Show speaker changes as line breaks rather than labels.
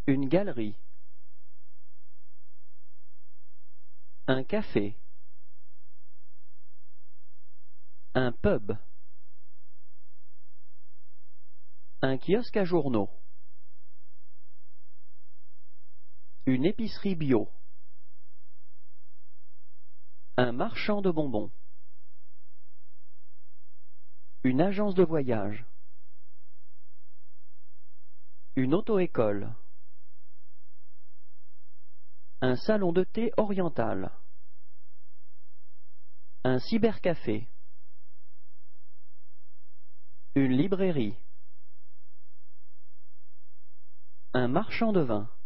Une galerie. Un café. Un pub. Un kiosque à journaux. Une épicerie bio. Un marchand de bonbons. Une agence de voyage. Une auto-école. Un salon de thé oriental. Un cybercafé. Une librairie. Un marchand de vin.